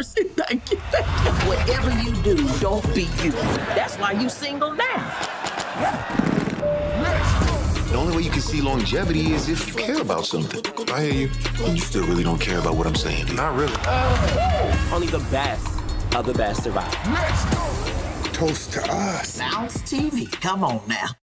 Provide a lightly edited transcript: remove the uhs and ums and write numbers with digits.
mercy. Thank you. Whatever you do, don't be you. That's why you single now. The only way you can see longevity is if you care about something. I hear you. And you still really don't care about what I'm saying, do you? Not really. Only the best of the best survive. Toast to us. Bounce TV. Come on now.